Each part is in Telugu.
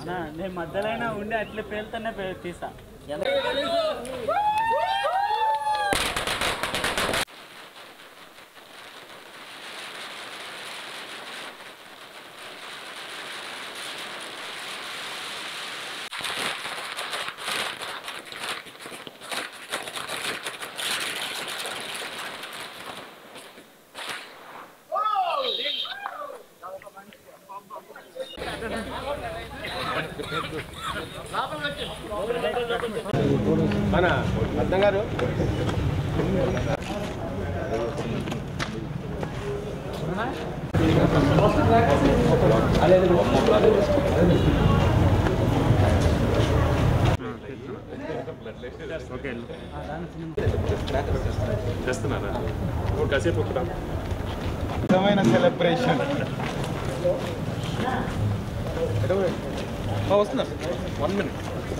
నేను మధ్యలో ఉండి అట్లా పేలుతూనే తీసా. అర్థం గారు చేస్తున్నారా కాసేపు నిజమైన సెలబ్రేషన్ వస్తున్నా 1 minute.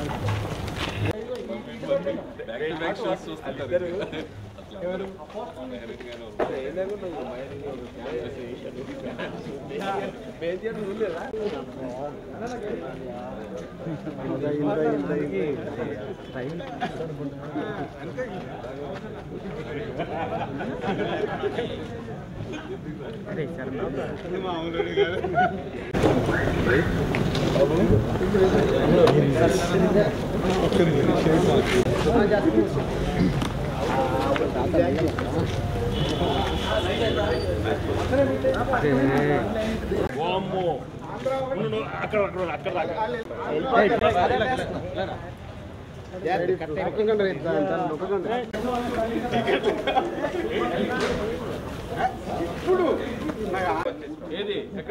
ఏది ఎక్కడ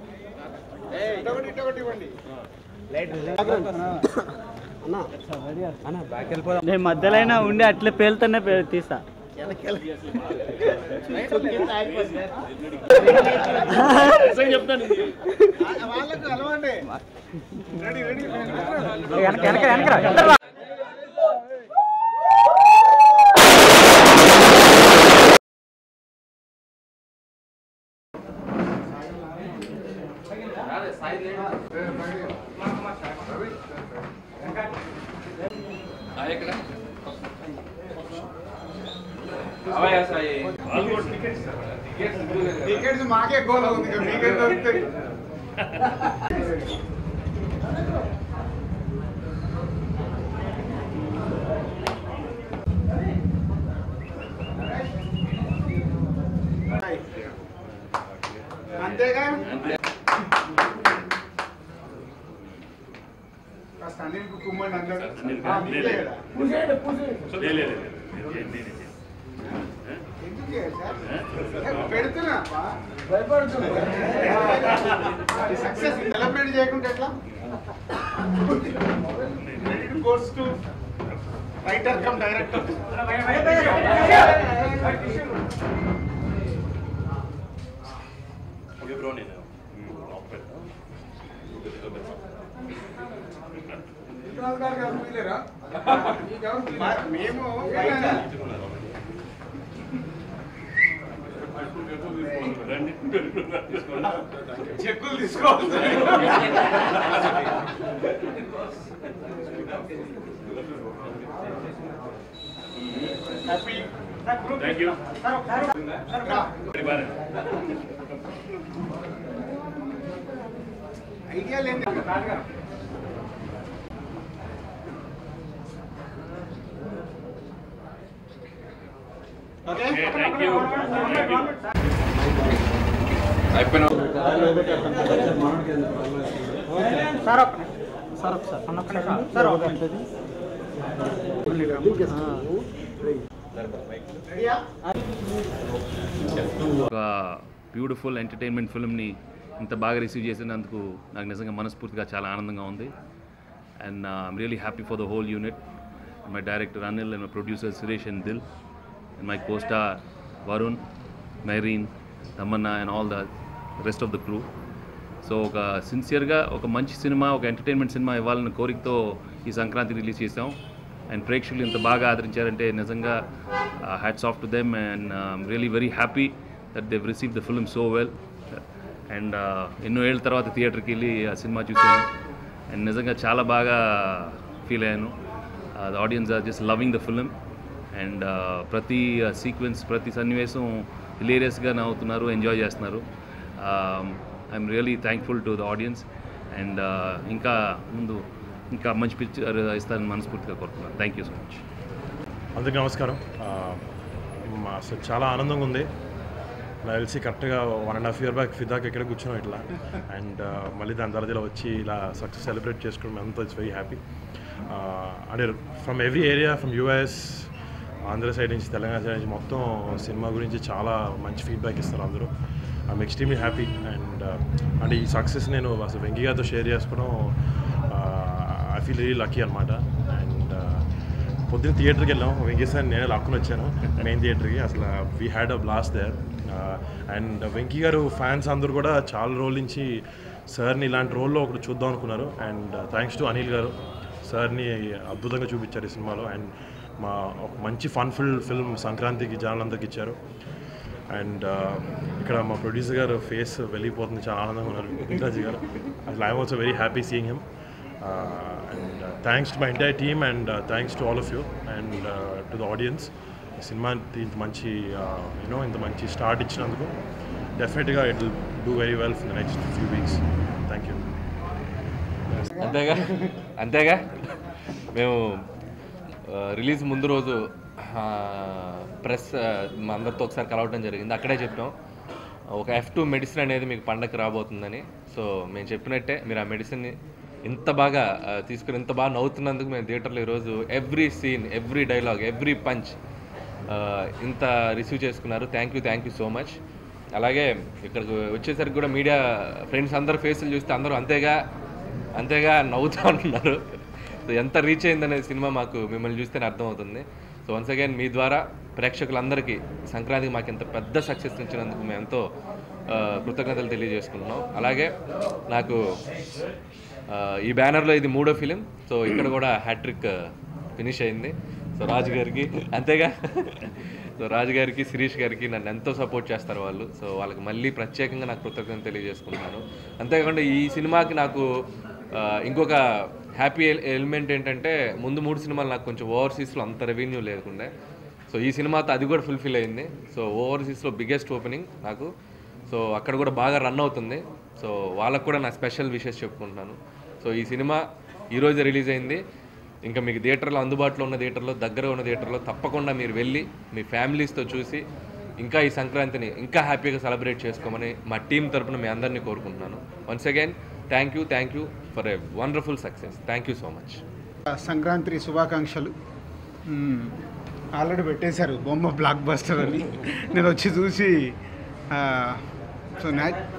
నేను మధ్యలో ఉండి అట్లా పేలుతూనే తీసా. చెప్తాను టికెట్స్ మాకే గోల్ ఉంది మీకే దొరుకుతాయి. అంతేగా కాస్త అనిల్ కుమ్మని అందరూ పెడుతున్నా సక్సెస్ సెలబ్రేట్ చేయకుంటే ఎట్లా? Course to writer cum director. మేము చెక్కులు తీసుకోవాలి. ఐడియా లేదు. బ్యూటిఫుల్ ఎంటర్టైన్మెంట్ ఫిల్మ్ని ఇంత బాగా రిసీవ్ చేసినందుకు నాకు నిజంగా మనస్ఫూర్తిగా చాలా ఆనందంగా ఉంది. And I'm really happy for the whole unit. My director Anil and my producer Suresh and Dil and my co-star Varun, Mehreen, Tamannaah and all the rest of the crew. So ఒక సిన్సియర్గా ఒక మంచి సినిమా, ఒక ఎంటర్టైన్మెంట్ సినిమా ఇవ్వాలన్న కోరికతో ఈ సంక్రాంతి రిలీజ్ చేసాం. అండ్ ప్రేక్షకులు ఇంత బాగా ఆదరించారంటే నిజంగా hats off to them. And really very happy that they receive the film so well. అండ్ ఎన్నో ఏళ్ళ తర్వాత థియేటర్కి వెళ్ళి ఆ సినిమా చూశాను. అండ్ నిజంగా చాలా బాగా ఫీల్ అయ్యాను. The audience are just loving the film and ప్రతి సీక్వెన్స్ ప్రతి సన్నివేశం హిలేరియస్గా నవ్వుతున్నారు, ఎంజాయ్ చేస్తున్నారు. I'm really thankful to the audience and ఇంకా ముందు ఇంకా మంచి పిక్చర్ ఇస్తారని మనస్ఫూర్తిగా కోరుతున్నాను. Thank you so much. అందరికీ నమస్కారం. అసలు చాలా ఆనందంగా ఉంది. నాకు తెలిసి కరెక్ట్గా 1.5 years బ్యాక్ ఫిదాకి ఎక్కడ కూర్చున్నాం ఇట్లా, అండ్ మళ్ళీ దాని తర్వాత ఇలా వచ్చి ఇలా సక్సెస్ సెలబ్రేట్ చేసుకోవడం అంతా ఇట్స్ వెరీ హ్యాపీ. అంటే from every area, from US, Andhra side నుంచి, తెలంగాణ సైడ్ నుంచి మొత్తం సినిమా గురించి చాలా మంచి ఫీడ్బ్యాక్ ఇస్తారు అందరూ. I'm extremely happy. అండ్ అంటే ఈ సక్సెస్ నేను అసలు వెంకీ గారితో షేర్ చేసుకోవడం ఐ ఫీల్ వెరీ లక్కీ అనమాట. అండ్ పొద్దున్న థియేటర్కి వెళ్ళాం, వెంకీ సార్ నేనే లాక్కుని వచ్చాను మెయిన్ థియేటర్కి. అసలు we had a blast there. And Venky గారు ఫ్యాన్స్ అందరూ కూడా చాలా రోజుల నుంచి సార్ని ఇలాంటి రోల్లో ఒకటి చూద్దాం అనుకున్నారు. అండ్ థ్యాంక్స్ టు అనిల్ గారు, సార్ని అద్భుతంగా చూపించారు ఈ సినిమాలో. అండ్ మా ఒక మంచి ఫన్ఫుల్ ఫిల్మ్ సంక్రాంతికి జనాలందరికి ఇచ్చారు. అండ్ ఇక్కడ మా ప్రొడ్యూసర్ గారు ఫేస్ వెళ్ళిపోతుంది, చాలా ఆనందంగా ఉన్నారు వింటాజీ గారు. అసలు I'm also very happy seeing him. And thanks to my entire team and thanks to all of you and to the audience. ఈ సినిమా ఇంత మంచి ఇంత మంచి స్టార్ట్ ఇచ్చినందుకు డెఫినెట్గా it will do very well for the next few weeks. Thank you. అంతేగా మేము రిలీజ్ ముందు రోజు ప్రెస్ మా అందరితో ఒకసారి కలవడం జరిగింది. అక్కడే చెప్పాం ఒక F2 మెడిసిన్ అనేది మీకు పండగకి రాబోతుందని. సో మేము చెప్పినట్టే మీరు ఆ మెడిసిన్ని ఇంత బాగా తీసుకుని ఇంత బాగా నవ్వుతున్నందుకు మేము థియేటర్లో ఈరోజు every scene, every dialogue, every punch ఇంత రిసీవ్ చేసుకున్నారు. Thank you so much. అలాగే ఇక్కడికి వచ్చేసరికి కూడా మీడియా ఫ్రెండ్స్ అందరు ఫేసులు చూస్తే అందరూ అంతేగా నవ్వుతూ ఉంటున్నారు. సో ఎంత రీచ్ అయిందనేది సినిమా మాకు మిమ్మల్ని చూస్తేనే అర్థమవుతుంది. సో వన్స్ అగైన్ మీ ద్వారా ప్రేక్షకులందరికీ సంక్రాంతికి మాకు ఇంత పెద్ద సక్సెస్ ఇచ్చినందుకు మేము ఎంతో కృతజ్ఞతలు తెలియజేసుకుంటున్నాం. అలాగే నాకు ఈ బ్యానర్లో ఇది 3వ ఫిలిం. సో ఇక్కడ కూడా హ్యాట్రిక్ ఫినిష్ అయింది. సో రాజు గారికి సో రాజు గారికి, శిరీష్ గారికి నన్ను ఎంతో సపోర్ట్ చేస్తారు వాళ్ళు. సో వాళ్ళకి మళ్ళీ ప్రత్యేకంగా నాకు కృతజ్ఞతలు తెలియజేసుకుంటున్నాను. అంతేకాకుండా ఈ సినిమాకి నాకు ఇంకొక హ్యాపీ ఎలిమెంట్ ఏంటంటే ముందు 3 సినిమాలు నాకు కొంచెం ఓవర్సీస్లో అంత రెవెన్యూ లేకుండే. సో ఈ సినిమాతో అది కూడా ఫుల్ఫిల్ అయింది. సో ఓవర్సీస్లో బిగ్గెస్ట్ ఓపెనింగ్ నాకు. సో అక్కడ కూడా బాగా రన్ అవుతుంది. సో వాళ్ళకు కూడా నా స్పెషల్ విషెస్ చెప్పుకుంటున్నాను. సో ఈ సినిమా ఈరోజు రిలీజ్ అయింది. ఇంకా మీకు థియేటర్లో అందుబాటులో ఉన్న థియేటర్లో, దగ్గర ఉన్న థియేటర్లో తప్పకుండా మీరు వెళ్ళి మీ ఫ్యామిలీస్తో చూసి ఇంకా ఈ సంక్రాంతిని ఇంకా హ్యాపీగా సెలబ్రేట్ చేసుకోమని మా టీం తరపున మీ అందరినీ కోరుకుంటున్నాను. Once again thank you for a wonderful success. Thank you so much. Sankranti శుభాకాంక్షలు. ఆల్రెడీ పెట్టేశారు బొమ్మ బ్లాక్ బస్టర్ అని. నేను వచ్చి చూసి సో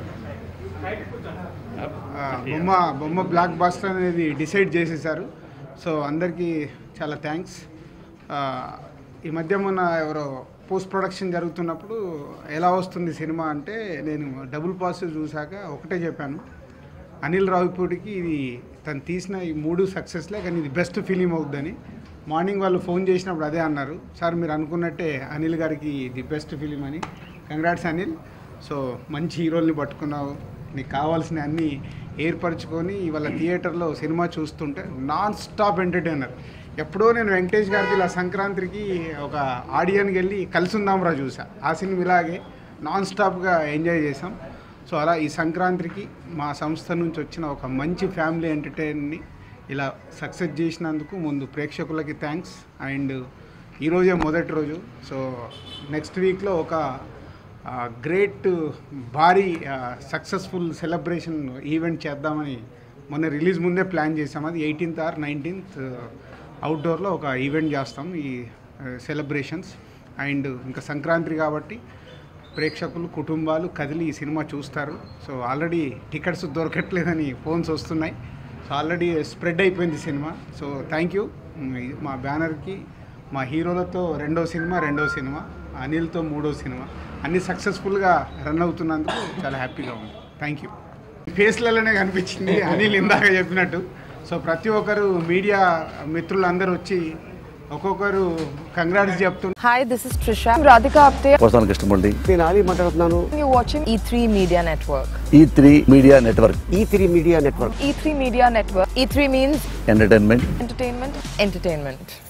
బొమ్మ బ్లాక్ బస్టర్ అనేది డిసైడ్ చేసేసారు. సో అందరికీ చాలా థ్యాంక్స్. ఈ మధ్య మొన్న ఎవరో పోస్ట్ ప్రొడక్షన్ జరుగుతున్నప్పుడు ఎలా వస్తుంది సినిమా అంటే నేను డబుల్ పాజిటివ్ చూశాక ఒకటే చెప్పాను, అనిల్ రావిపూడికి ఇది తను తీసిన ఈ 3 సక్సెస్లే కానీ ఇది బెస్ట్ ఫిలిం అవుద్దని. మార్నింగ్ వాళ్ళు ఫోన్ చేసినప్పుడు అదే అన్నారు, సార్ మీరు అనుకున్నట్టే అనిల్ గారికి ది బెస్ట్ ఫిలిం అని. కంగ్రాట్స్ అనిల్. సో మంచి హీరోల్ని పట్టుకున్నావు, నీకు కావాల్సిన అన్నీ ఏర్పరచుకొని ఇవాళ థియేటర్లో సినిమా చూస్తుంటే నాన్ స్టాప్ ఎంటర్టైనర్. ఎప్పుడో నేను వెంకటేష్ గారికి ఇలా సంక్రాంతికి ఒక ఆడియన్కి వెళ్ళి కలిసి ఉందాంరా చూసా. ఆ సినిమా ఇలాగే నాన్ స్టాప్గా ఎంజాయ్ చేసాం. సో అలా ఈ సంక్రాంతికి మా సంస్థ నుంచి వచ్చిన ఒక మంచి ఫ్యామిలీ ఎంటర్టైన్ని ఇలా సక్సెస్ చేసినందుకు ముందు ప్రేక్షకులకి థ్యాంక్స్. అండ్ ఈరోజే మొదటి రోజు. సో నెక్స్ట్ వీక్లో ఒక గ్రేట్ భారీ సక్సెస్ఫుల్ సెలబ్రేషన్ ఈవెంట్ చేద్దామని మొన్న రిలీజ్ ముందే ప్లాన్ చేసాం. అది 18th or 19th అవుట్డోర్లో ఒక ఈవెంట్ చేస్తాం ఈ సెలబ్రేషన్స్. అండ్ ఇంకా సంక్రాంతి కాబట్టి ప్రేక్షకులు కుటుంబాలు కదిలి ఈ సినిమా చూస్తారు. సో ఆల్రెడీ టికెట్స్ దొరకట్లేదని ఫోన్స్ వస్తున్నాయి. సో ఆల్రెడీ స్ప్రెడ్ అయిపోయింది సినిమా. So thank you. మా బ్యానర్కి మా హీరోలతో రెండో సినిమా, అనిల్తో 3వ సినిమా అన్నీ సక్సెస్ఫుల్గా రన్ అవుతున్నందుకు చాలా హ్యాపీగా ఉంది. Thank you. ఫేస్లలోనే కనిపించింది అనిల్ ఇందాక చెప్పినట్టు. సో ప్రతి ఒక్కరు మీడియా మిత్రులందరూ వచ్చి ఒక్కొక్కరు కంగ్రాట్స్ చెప్తున్నారు. Hi, this is Trisha. Radhika Apte. వస్తాను కృష్ణమూర్తి. నేను ఆలీ మాట్లాడుతున్నాను. You're watching E3 Media Network. E3 Media Network. E3 Media Network. E3 Media Network. E3 means Entertainment. entertainment. Entertainment.